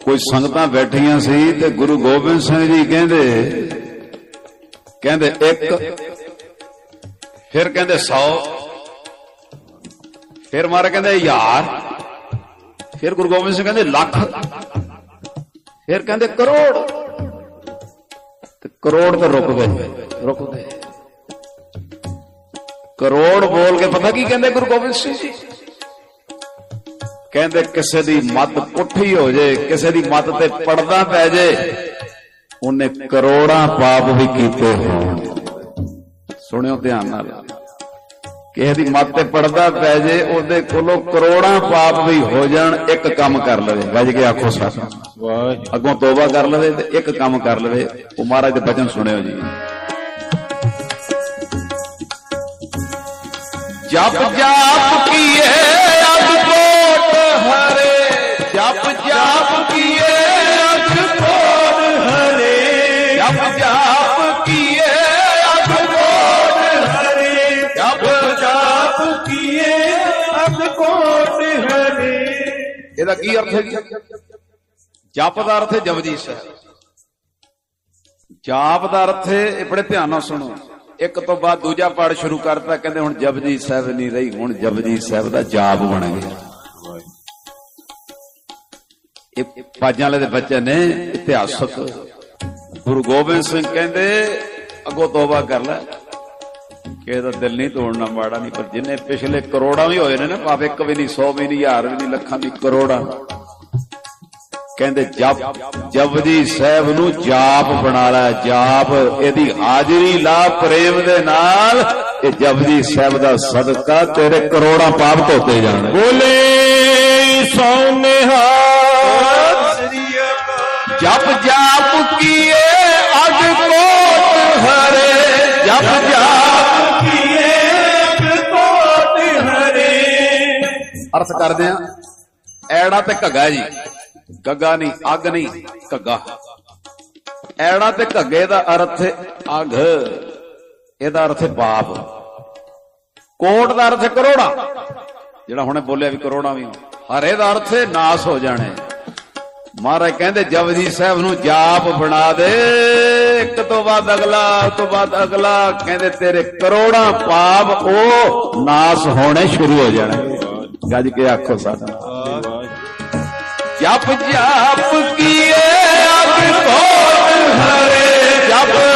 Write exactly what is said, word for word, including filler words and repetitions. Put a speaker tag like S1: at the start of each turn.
S1: कोई संगतां बैठियां सी ते गुरु गोबिंद सिंह जी कहंदे कहंदे एक, फिर कहंदे सौ, फिर मारे कहंदे हजार, फिर गुरु गोबिंद सिंह कहंदे लख, फिर कहंदे करोड़। करोड़ तो रुक गए, रुक गए। करोड़ बोल के पता की कहंदे गुरु गोबिंद सिंह जी? कहंदे किसे दी मत पुठी हो जाए, किसे दी मत ते पड़दा पै जाए, उन्हें करोड़ा पाप भी कीते हो। सुनियो ध्यान नाल, किसे दी मत ते पड़दा पै जाए, उहदे कोलों करोड़ा पाप भी हो जाण, एक काम कर लवे। वज के आखो साथ अगों तौबा कर लवे ते एक काम कर लवे। वो महाराज दे बचन सुनियो जी। जप जाप किए अखकोट हरे, जप जाप किए अखकोट हरे, जप जाप किए अखकोट हरे, जप जाप किए अखकोट हरे। ਇਹਦਾ ਕੀ अर्थ है? जप का अर्थ है जपजी साहब। जाप का अर्थ है, बड़े ध्यान नाल सुनो, एक तो बाद दूजा पाठ शुरू करता, कहते हुण जपजी साहब नहीं रही, हुण जपजी साहब का जाप बन गया। पाजां वाले दे बच्चे ने इतिहासक गुरु गोबिंद सिंह कहते अगो तौबा कर लै, कि दिल नहीं तोड़ना माड़ा नहीं, पर जिन्हें पिछले करोड़ा भी होए ने ना पाप, एक भी नहीं, सौ भी नहीं, हजार भी नहीं, लखां भी, करोड़ा। कहते जप जपजी साहब नू जाप बना ला, जाप एदी हाजरी ला प्रेम दे नाल, ये जपजी साहब दा सदका तेरे करोड़ा पाप धोते जाने। बोले सोनेहा जप जाप किए अखकोट हरे, जप जाप किए अखकोट हरे। अर्थ करदे आ, ऐड़ा ते घग्गा जी, गगा नहीं, अग नहीं, घग्गा। ऐड़ा ते घग्गे दा अर्थ है अग, एदा अर्थ है पाप। कोट दा अर्थ है करोड़ा, जेड़ा हुणे बोलिया भी करोड़ा भी। हरे दा अर्थ है नाश हो जाने। महाराज कहंदे जपजी साहब नू जाप बना दे, एक तो बाद अगला, तो बाद अगला, कहंदे तेरे करोड़ा पाप ओ नाश होने शुरू हो जाने। गज के आखो साथ जप जाप किए अखकोट हरे, जप